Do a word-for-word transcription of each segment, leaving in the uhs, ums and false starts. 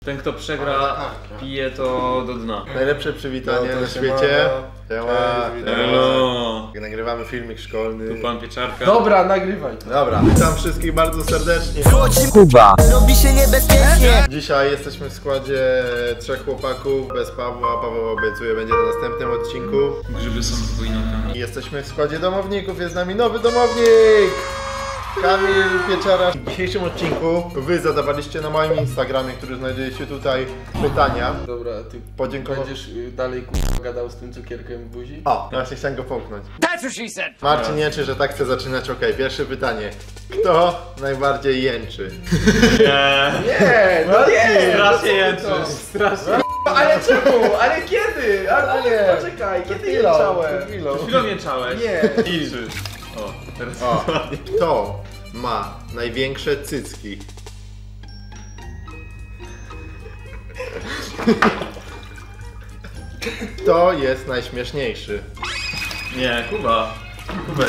Ten kto przegra, pije to do dna. Najlepsze przywitanie No, na się świecie. Elo. Nagrywamy filmik szkolny. Tu pan Pieczarka. Dobra, nagrywaj to. Dobra, witam wszystkich bardzo serdecznie. Kuba. Robi się niebezpiecznie. Dzisiaj jesteśmy w składzie trzech chłopaków bez Pawła. Paweł obiecuje, będzie na następnym odcinku. Grzyby są dwójnokami. I jesteśmy w składzie domowników, jest z nami nowy domownik! Kamil Pieczara. W dzisiejszym odcinku wy zadawaliście na moim Instagramie, który znajduje się tutaj, pytania. Dobra, ty Podziękował. będziesz y, dalej k***a gadał z tym cukierkiem w buzi? O, właśnie chciałem go połknąć. That's what she said. Marcin jęczy, że tak chce zaczynać. Okej, pierwsze pytanie. Kto najbardziej jęczy? Nie. Nie, no nie! Strasznie jęczysz, strasznie. Ale czemu? Ale kiedy? Ale nie, poczekaj, kiedy jęczałem? Przed chwilą jęczałeś. Nie. Milczy. O, teraz O, ładnie. kto ma największe cycki? Kto jest najśmieszniejszy? Nie, Kuba. Kuba.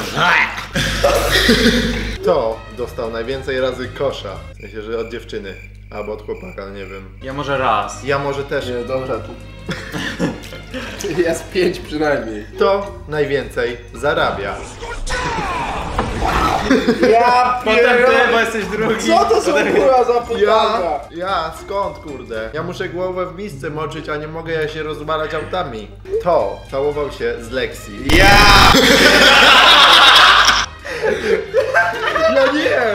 Kto dostał najwięcej razy kosza? W sensie, że od dziewczyny. Albo od chłopaka, nie wiem. Ja może raz. Ja może też. Nie, dobra, tu. Jest pięć przynajmniej. Kto najwięcej zarabia? Ja Potem ty, bo jesteś drugi. Co to są kurwa za Ja? pytania? Ja? Skąd kurde? Ja muszę głowę w misce moczyć, a nie mogę ja się rozwalać autami. Kto całował się z Lexi? Ja! No nie!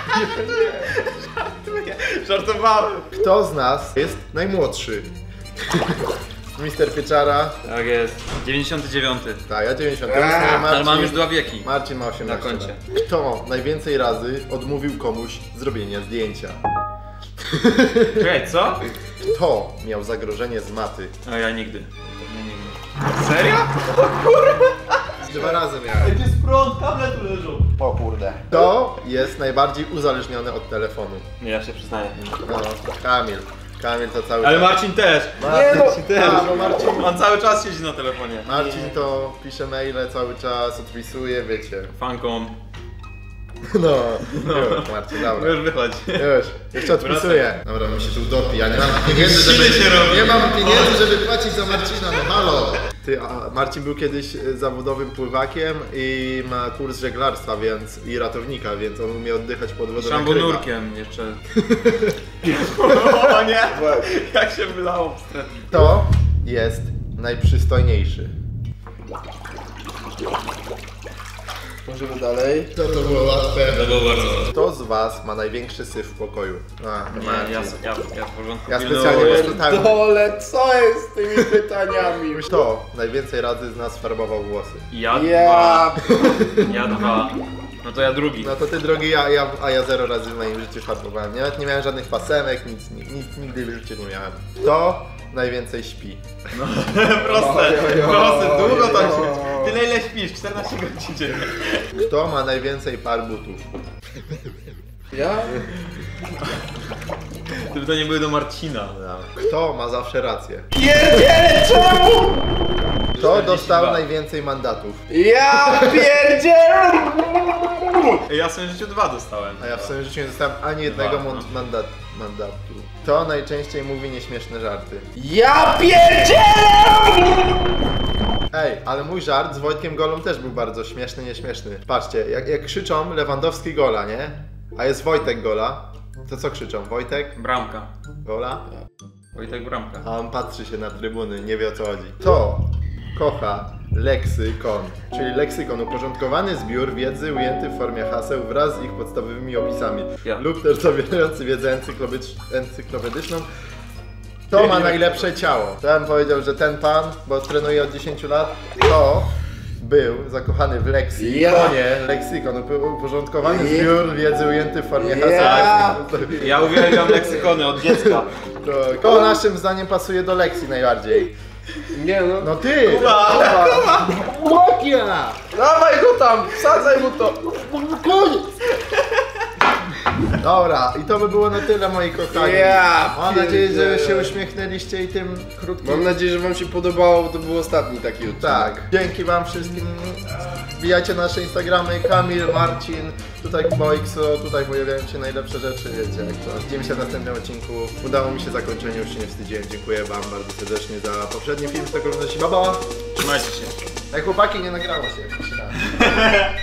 Żartowałem. Kto z nas jest najmłodszy? mister Pieczara. Tak jest. dziewięćdziesiąty dziewiąty. Tak, ja dziewięćdziesiąt. Eee, Marcin, Ale mam już dwa wieki. Marcin ma osiemnaście Na koncie. lat. Kto najwięcej razy odmówił komuś zrobienia zdjęcia? Czekaj, co? Kto miał zagrożenie z maty? A ja nigdy. Ja nigdy. Serio? Dwa razy miałem. Gdzie jest prąd? Kable tu leżą. O kurde. Kto jest najbardziej uzależniony od telefonu? Nie, ja się przyznaję. No, Kamil. Kamil to cały Ale czas. Marcin też. Marcin też. A, no Marcin. On cały czas siedzi na telefonie. Marcin to pisze maile cały czas, odpisuje, wiecie. Fanką. No, no. Już, Marcin, dobra. Już wychodź. Już, jeszcze odpisuję. Dobra, mi się tu utopi, ja nie mam pieniędzy, Siły żeby... się robi. Nie mam pieniędzy, żeby płacić za Marcina, no halo! Ty, a Marcin był kiedyś zawodowym pływakiem i ma kurs żeglarstwa, więc i ratownika, więc on umie oddychać pod wodą jak ryba. Szambonurkiem jeszcze. O nie! Jak się wylało wstępnie. Kto jest najprzystojniejszy? Możemy dalej. To to było łatwe. To było bardzo. Kto z was ma największy syf w pokoju? A, Nie, Marcin. ja, ja, ja w porządku. Ja pilnuję. specjalnie posprzątałem. Dole, co jest z tymi pytaniami? Kto najwięcej razy z nas farbował włosy? Ja Ja... dwa. Ja dwa. No to ja drugi. No to ty drogi, ja, ja, a ja zero razy w moim życiu farbowałem. Ja nawet nie miałem żadnych pasemek, nic, nic, nic nigdy w życiu nie miałem. Kto najwięcej śpi? No, proste, Oj, oj, proste, oj, długo tam oj, się. oj. Tyle ile śpisz, czternaście godzin dziennie. Kto ma najwięcej par butów? Ja? Gdyby to nie były do Marcina. Kto ma zawsze rację? Pierdziele, czemu? Kto dostał czterdzieści dwa. najwięcej mandatów? Ja pierdzielę! Ja w swoim życiu dwa dostałem. A ja w swoim życiu nie dostałem ani jednego Dwa, no. mon- mandat, mandatu. Kto najczęściej mówi nieśmieszne żarty? Ja pierdzielę! Ej, ale mój żart z Wojtkiem Golą też był bardzo śmieszny, nieśmieszny. Patrzcie, jak, jak krzyczą Lewandowski gola, nie? A jest Wojtek Gola, to co krzyczą? Wojtek? Bramka. Gola? Wojtek Bramka. A on patrzy się na trybuny, nie wie o co chodzi. To kocha leksykon, czyli leksykon, uporządkowany zbiór wiedzy ujęty w formie haseł wraz z ich podstawowymi opisami. Ja. Lub też zawierający wiedzę encyklopedycz- encyklopedyczną. To ma najlepsze ciało. To ja bym powiedział, że ten pan, bo trenuje od dziesięciu lat, to był zakochany w lekcji. Ja. To nie, leksykon, upo- uporządkowany zbiór wiedzy ujęty w formie haseł. Ja. Ja uwielbiam leksykony od dziecka. To koło naszym zdaniem pasuje do lekcji najbardziej. Nie no. No ty! Kuba! Łokia! Dawaj go tam, wsadzaj mu to! Koniec! Dobra, i to by było na tyle, moi kochani. Ja Mam nadzieję, że pierdzielę. się uśmiechnęliście i tym krótkim... Mam nadzieję, że wam się podobało, bo to był ostatni taki odcinek. Tak, dzięki wam wszystkim. Wbijajcie na nasze Instagramy, Kamil, Marcin, tutaj Kuba Xo, tutaj pojawiają się najlepsze rzeczy, wiecie jak to. Widzimy się w następnym odcinku. Udało mi się zakończenie, już się nie wstydziłem. Dziękuję wam bardzo serdecznie za poprzedni film z tego oglądaliście. Baba! Trzymajcie się. Ej chłopaki, nie nagrało się.